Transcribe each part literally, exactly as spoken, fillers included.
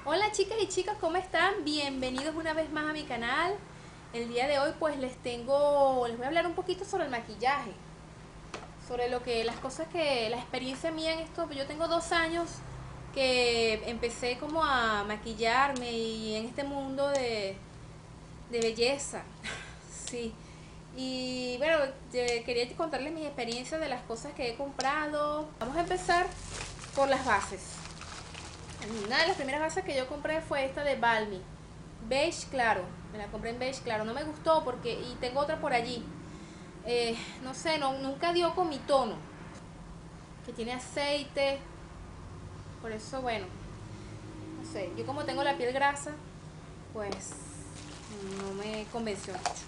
Hola chicas y chicos, ¿cómo están? Bienvenidos una vez más a mi canal. El día de hoy pues les tengo, les voy a hablar un poquito sobre el maquillaje, sobre lo que, las cosas que, la experiencia mía en esto. Yo tengo dos años que empecé como a maquillarme y en este mundo de, de belleza, sí. Y bueno, eh, quería contarles mis experiencias de las cosas que he comprado. Vamos a empezar por las bases. Una de las primeras bases que yo compré fue esta de Balmy, beige claro. Me la compré en beige claro, no me gustó porque, y tengo otra por allí, eh, no sé, no, nunca dio con mi tono, que tiene aceite. Por eso, bueno, no sé, yo como tengo la piel grasa, pues no me convenció mucho.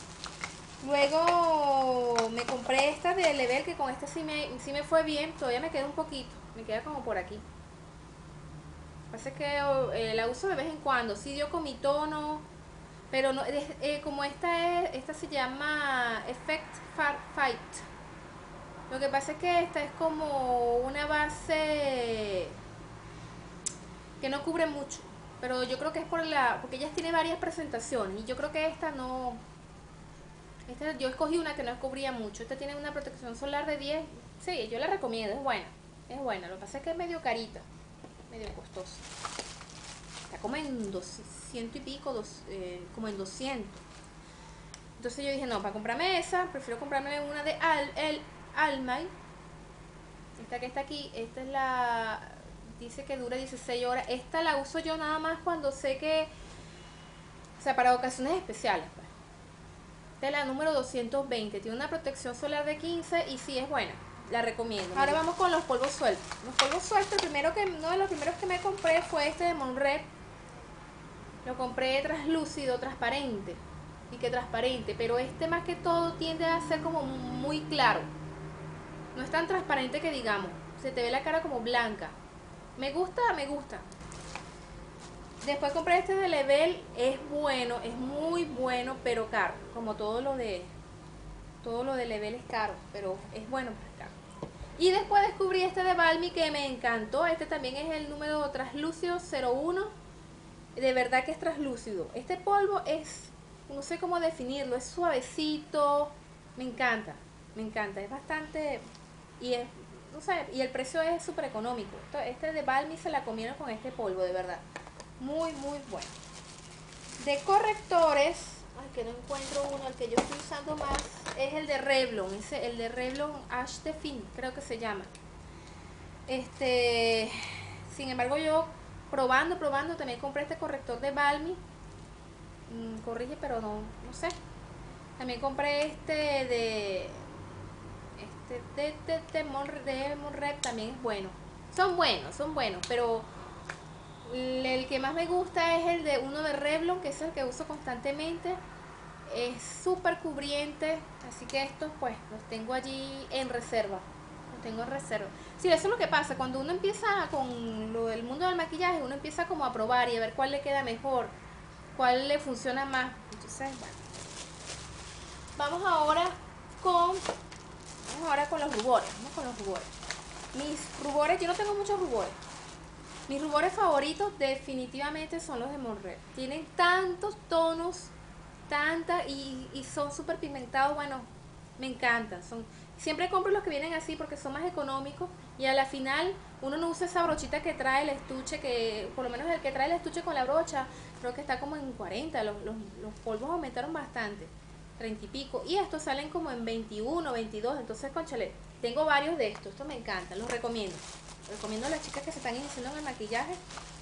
Luego me compré esta de Level, que con esta sí me, sí me fue bien. Todavía me queda un poquito, me queda como por aquí. Pasa que eh, la uso de vez en cuando, sí dio con mi tono, pero no, eh, eh, como esta es, esta se llama Effect Fight. Lo que pasa es que esta es como una base que no cubre mucho, pero yo creo que es por la, porque ella tiene varias presentaciones y yo creo que esta no, esta yo escogí una que no cubría mucho. Esta tiene una protección solar de diez. Sí, yo la recomiendo, es buena, es buena. Lo que pasa es que es medio carita, medio costosa. Está como en doscientos y pico, dos, eh, como en doscientos. Entonces yo dije, no, para comprarme esa, prefiero comprarme una de Al, el Almay. Esta que está aquí, esta es la, dice que dura dieciséis horas. Esta la uso yo nada más cuando sé que, o sea, para ocasiones especiales, pues. Esta es la número doscientos veinte, tiene una protección solar de quince y sí es buena, la recomiendo. Ahora vamos con los polvos sueltos. Los polvos sueltos, el primero que, uno de los primeros que me compré fue este de Monrep. Lo compré translúcido, transparente, y que transparente, pero este más que todo tiende a ser como muy claro. No es tan transparente que digamos, se te ve la cara como blanca. Me gusta, me gusta. Después compré este de Level, es bueno, es muy bueno, pero caro. Como todo lo de todo lo de Level es caro, pero es bueno, pero es caro. Y después descubrí este de Balmy que me encantó. Este también es el número translúcido cero uno. De verdad que es translúcido. Este polvo es, no sé cómo definirlo, es suavecito. Me encanta, me encanta, es bastante, y es, no sé, y el precio es súper económico. Este de Balmy se la comieron con este polvo, de verdad. Muy, muy bueno. De correctores, ay, que no encuentro uno, el que yo estoy usando más es el de Revlon, ese, el de Revlon Ash de Fin, creo que se llama. Este, sin embargo, yo probando, probando, también compré este corrector de Balmy. Mm, corrige, pero no, no sé. También compré este de este de, de, de, Mon, de Monrep, también es bueno. Son buenos, son buenos, pero el que más me gusta es el de uno de Revlon, que es el que uso constantemente. Es súper cubriente, así que estos pues los tengo allí en reserva. Los tengo en reserva. Sí, eso es lo que pasa. Cuando uno empieza con lo del mundo del maquillaje, uno empieza como a probar y a ver cuál le queda mejor, cuál le funciona más. Entonces, bueno. Vamos ahora con vamos ahora con los rubores. Vamos con los rubores. Mis rubores, yo no tengo muchos rubores. Mis rubores favoritos definitivamente son los de Monrep. Tienen tantos tonos, tanta y, y son súper pigmentados. Bueno, me encantan. Son, siempre compro los que vienen así porque son más económicos y a la final uno no usa esa brochita que trae el estuche, que por lo menos el que trae el estuche con la brocha creo que está como en cuarenta. Los, los, los polvos aumentaron bastante, treinta y pico, y estos salen como en veintiuno, veintidós. Entonces, conchale, tengo varios de estos. Estos me encantan, los recomiendo. Recomiendo a las chicas que se están iniciando en el maquillaje.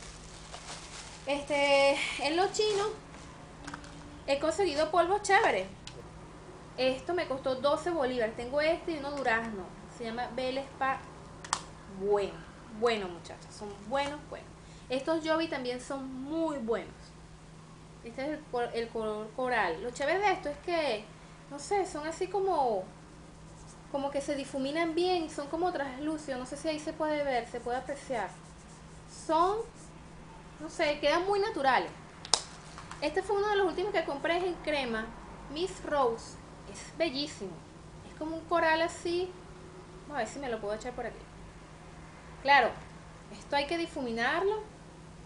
Este, en los chinos he conseguido polvos chéveres. Esto me costó doce bolívares. Tengo este y uno durazno. Se llama Belle Spa. Bueno, bueno muchachos, son buenos, buenos. Estos Jovi también son muy buenos. Este es el, el color coral. Lo chévere de esto es que, no sé, son así como como que se difuminan bien y son como translúcidos. No sé si ahí se puede ver, se puede apreciar. Son, no sé, quedan muy naturales. Este fue uno de los últimos que compré en crema, Miss Rose. Es bellísimo. Es como un coral así. Vamos a ver si me lo puedo echar por aquí. Claro, esto hay que difuminarlo.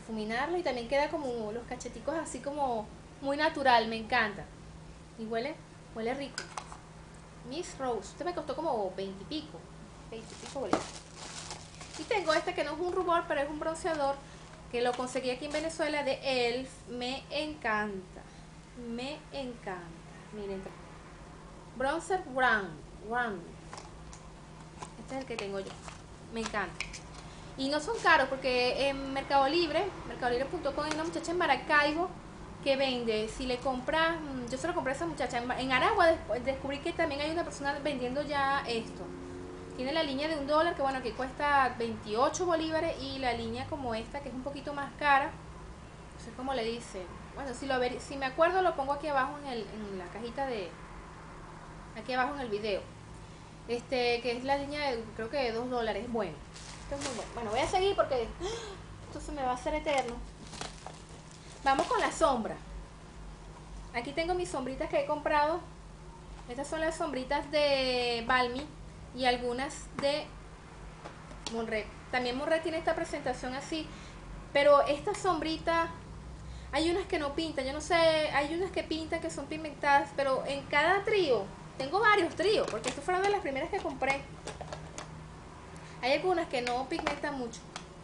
difuminarlo y también queda como los cacheticos así como muy natural, me encanta. Y huele, huele rico. Miss Rose, este me costó como veinte y pico, veinte y pico bolívares. Y tengo este que no es un rubor, pero es un bronceador que lo conseguí aquí en Venezuela de E L F. Me encanta, me encanta. Miren, Bronzer Brown, Brown. Este es el que tengo yo, me encanta. Y no son caros porque en Mercado Libre, mercado libre punto com, hay una muchacha en Maracaibo que vende. Si le compras, yo se lo compré a esa muchacha. En Aragua descubrí que también hay una persona vendiendo ya esto. Tiene la línea de un dólar, que bueno, que cuesta veintiocho bolívares, y la línea como esta, que es un poquito más cara. No sé cómo le dice. Bueno, si, lo ver, si me acuerdo lo pongo aquí abajo en, el, en la cajita de... Aquí abajo en el video. Este, que es la línea de, creo que de dos dólares. Bueno, esto es muy bueno. Bueno, voy a seguir porque esto se me va a hacer eterno. Vamos con la sombra. Aquí tengo mis sombritas que he comprado. Estas son las sombritas de Balmy y algunas de Monret. También Monret tiene esta presentación así, pero estas sombritas, hay unas que no pintan, yo no sé, hay unas que pintan que son pigmentadas, pero en cada trío, tengo varios tríos, porque estas fueron de las primeras que compré. Hay algunas que no pigmentan mucho.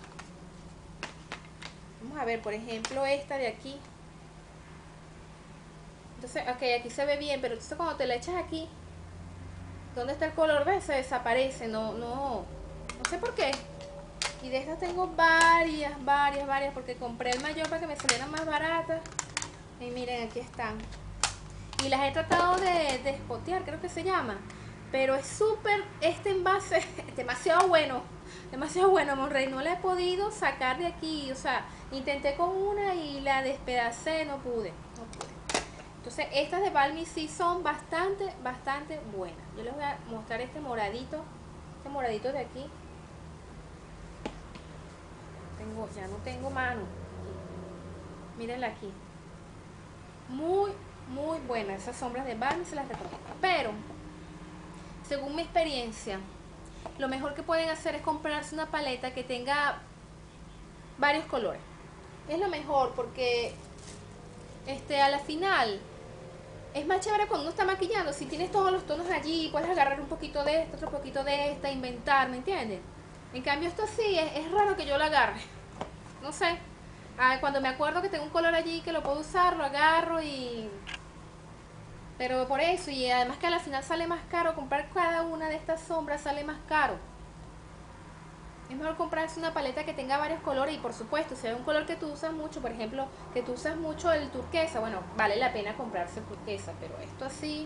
Vamos a ver, por ejemplo, esta de aquí. Entonces, ok, aquí se ve bien, pero entonces cuando te la echas aquí, ¿dónde está el color? ¿Ves? Se desaparece, no, no, no sé por qué. Y de estas tengo varias, varias, varias, porque compré el mayor para que me salieran más baratas. Y miren, aquí están. Y las he tratado de, de espotear, creo que se llama. Pero es súper, este envase es demasiado bueno. Demasiado bueno, Monrey. No la he podido sacar de aquí. O sea, intenté con una y la despedacé, no pude. No pude. Entonces, estas de Balmy sí son bastante, bastante buenas. Yo les voy a mostrar este moradito. Este moradito de aquí. Tengo, ya no tengo mano. Mírenla aquí. Muy, muy buena. Esas sombras de Balmy se las recomiendo. Pero, según mi experiencia, lo mejor que pueden hacer es comprarse una paleta que tenga varios colores. Es lo mejor porque este, a la final es más chévere cuando uno está maquillando. Si tienes todos los tonos allí, puedes agarrar un poquito de esta, otro poquito de esta, inventar, ¿me entienden? En cambio esto sí, es, es raro que yo lo agarre. No sé. Ah, cuando me acuerdo que tengo un color allí que lo puedo usar, lo agarro y... Pero por eso, y además que a la final sale más caro, comprar cada una de estas sombras sale más caro. Es mejor comprarse una paleta que tenga varios colores y por supuesto, si hay un color que tú usas mucho, por ejemplo, que tú usas mucho el turquesa, bueno, vale la pena comprarse el turquesa, pero esto así,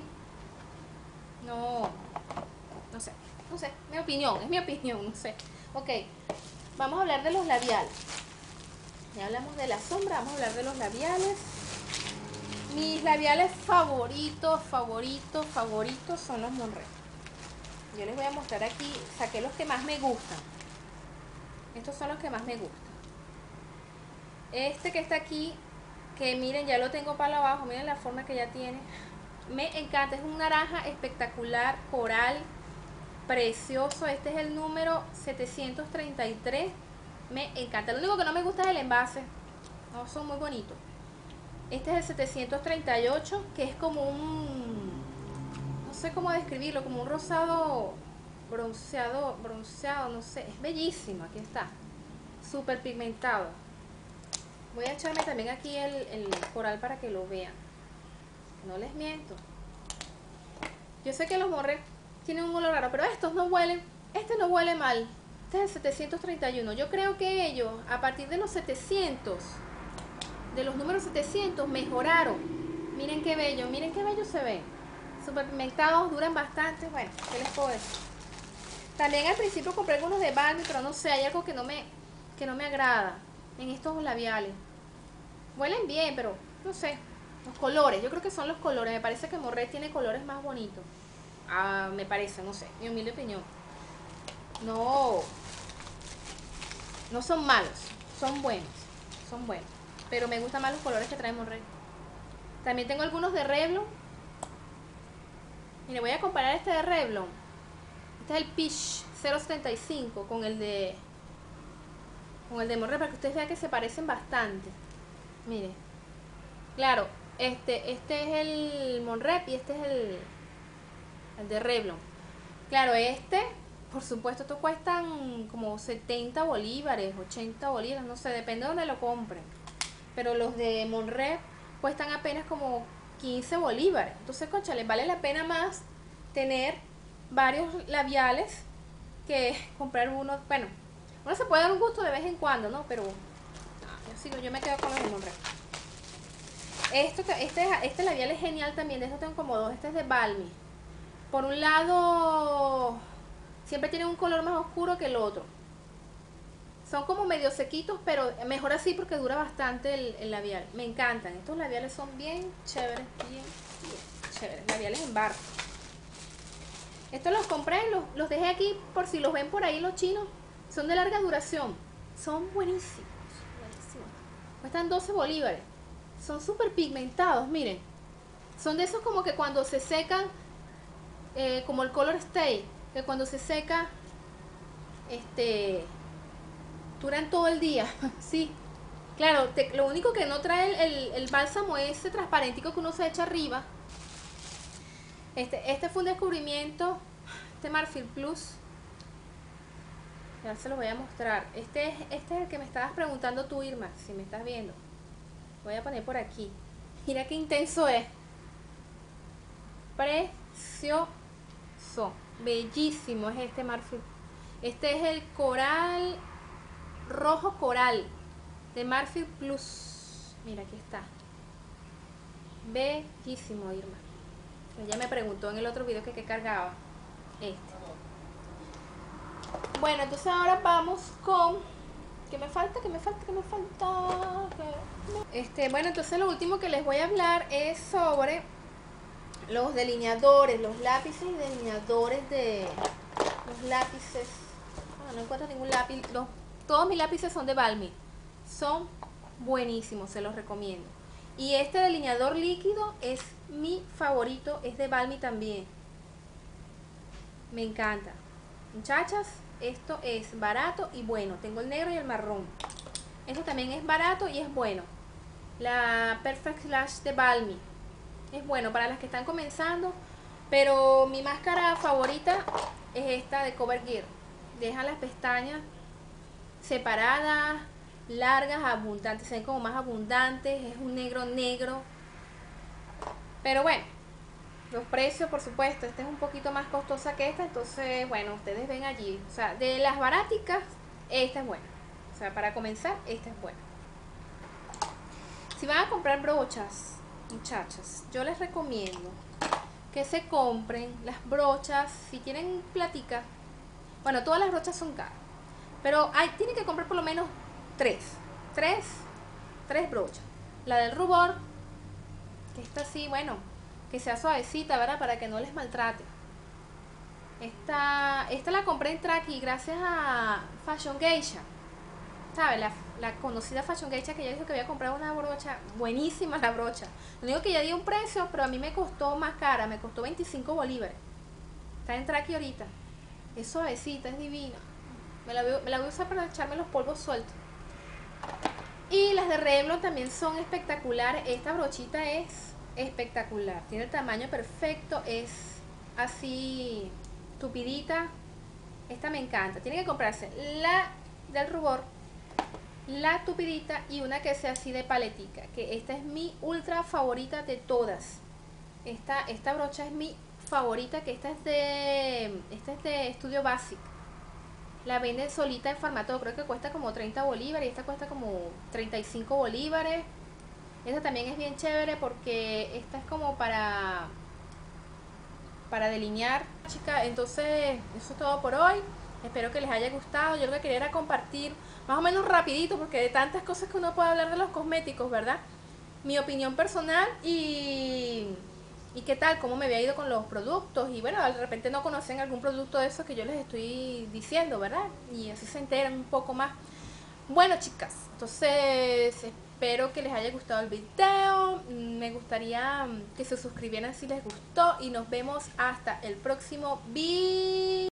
no, no sé, no sé, mi opinión, es mi opinión, no sé. Ok, vamos a hablar de los labiales. Ya hablamos de la sombra, vamos a hablar de los labiales. Mis labiales favoritos, favoritos, favoritos son los Monret. Yo les voy a mostrar aquí, saqué los que más me gustan. Estos son los que más me gustan. Este que está aquí, que miren, ya lo tengo para abajo, miren la forma que ya tiene. Me encanta, es un naranja espectacular, coral, precioso. Este es el número setecientos treinta y tres. Me encanta. Lo único que no me gusta es el envase. No, son muy bonitos. Este es el setecientos treinta y ocho, que es como un... No sé cómo describirlo, como un rosado... Bronceado, bronceado, no sé. Es bellísimo, aquí está. Súper pigmentado. Voy a echarme también aquí el, el coral para que lo vean. No les miento. Yo sé que los Monret tienen un olor raro, pero estos no huelen. Este no huele mal. Este es el setecientos treinta y uno. Yo creo que ellos, a partir de los setecientos, de los números setecientos, mejoraron. Miren qué bello, miren qué bello se ve. Súper pigmentados, duran bastante. Bueno, ¿qué les puedo decir? También al principio compré algunos de Balmy, pero no sé, hay algo que no me, que no me agrada en estos labiales. Huelen bien, pero no sé. Los colores, yo creo que son los colores. Me parece que Monret tiene colores más bonitos. Ah, me parece, no sé, mi humilde opinión. No, no son malos, son buenos, son buenos. Pero me gustan más los colores que trae Monret. También tengo algunos de Revlon. Mire, voy a comparar este de Revlon. Este es el Peach cero setenta y cinco con el de con el de Monrep, para que ustedes vean que se parecen bastante. Miren, claro, este, este es el Monrep y este es el, el de Revlon. Claro, este, por supuesto, estos cuestan como setenta bolívares, ochenta bolívares, no sé, depende de donde lo compren. Pero los de Monrep cuestan apenas como quince bolívares. Entonces, concha, les vale la pena más tener varios labiales que comprar uno. Bueno, uno se puede dar un gusto de vez en cuando, ¿no? Pero no, yo, sigo, yo me quedo con los de Monrep. Esto, este, este labial es genial también, de estos tengo como dos. Este es de Balmy. Por un lado, siempre tiene un color más oscuro que el otro. Son como medio sequitos, pero mejor así porque dura bastante el, el labial. Me encantan. Estos labiales son bien chéveres, bien, bien chéveres. Labiales en barra. Estos los compré, los, los dejé aquí por si los ven por ahí los chinos. Son de larga duración. Son buenísimos. buenísimos. Cuestan doce bolívares. Son súper pigmentados, miren. Son de esos como que cuando se secan, eh, como el Color Stay, que cuando se seca, este, duran todo el día. Sí, claro, te, lo único que no trae el, el, el bálsamo es ese transparentico que uno se echa arriba. Este, este fue un descubrimiento, este Marfil Plus. Ya se lo voy a mostrar. Este es, este es el que me estabas preguntando tú, Irma, si me estás viendo. Voy a poner por aquí. Mira qué intenso es. Precioso. Bellísimo es este Marfil. Este es el coral, rojo coral, de Marfil Plus. Mira, aquí está. Bellísimo, Irma. Ella me preguntó en el otro video que qué cargaba. Este. Bueno, entonces ahora vamos con... ¿Qué me falta? ¿Qué me falta? ¿Qué me falta? ¿Qué? Este, bueno, entonces lo último que les voy a hablar es sobre los delineadores, los lápices y delineadores de... Los lápices... Bueno, no encuentro ningún lápiz. Los, todos mis lápices son de Balmy. Son buenísimos, se los recomiendo. Y este delineador líquido es mi favorito, es de Balmy también. Me encanta. Muchachas, esto es barato y bueno. Tengo el negro y el marrón. Esto también es barato y es bueno. La Perfect Lash de Balmy. Es bueno para las que están comenzando. Pero mi máscara favorita es esta de CoverGirl. Deja las pestañas separadas, largas, abundantes. Se ven como más abundantes. Es un negro negro. Pero bueno, los precios, por supuesto, esta es un poquito más costosa que esta, entonces, bueno, ustedes ven allí. O sea, de las baráticas, esta es buena. O sea, para comenzar, esta es buena. Si van a comprar brochas, muchachas, yo les recomiendo que se compren las brochas, si tienen platica. Bueno, todas las brochas son caras, pero hay, tienen que comprar por lo menos tres. Tres, tres brochas. La del rubor, que esta sí, bueno, que sea suavecita, ¿verdad? Para que no les maltrate. Esta, esta la compré en Traki gracias a Fashion Geisha. ¿Sabes? La, la conocida Fashion Geisha, que ella dijo que había comprado una brocha. Buenísima la brocha. No digo que ya dio un precio, pero a mí me costó más cara. Me costó veinticinco bolívares. Está en Traki ahorita. Es suavecita, es divina. Me la, voy, me la voy a usar para echarme los polvos sueltos. Y las de Revlon también son espectaculares. Esta brochita es espectacular, tiene el tamaño perfecto, es así tupidita. Esta me encanta. Tiene que comprarse la del rubor, la tupidita y una que sea así de paletica, que esta es mi ultra favorita de todas. Esta, esta brocha es mi favorita, que esta es de esta es de Studio Basic. La venden solita en Farmatodo, creo que cuesta como treinta bolívares y esta cuesta como treinta y cinco bolívares. Esta también es bien chévere porque esta es como para para delinear, chicas. Entonces, eso es todo por hoy. Espero que les haya gustado. Yo lo que quería era compartir más o menos rapidito, porque de tantas cosas que uno puede hablar de los cosméticos, ¿verdad? Mi opinión personal y, y qué tal, cómo me había ido con los productos. Y bueno, de repente no conocen algún producto de esos que yo les estoy diciendo, ¿verdad? Y así se enteran un poco más. Bueno, chicas, entonces espero que les haya gustado el video. Me gustaría que se suscribieran si les gustó y nos vemos hasta el próximo video.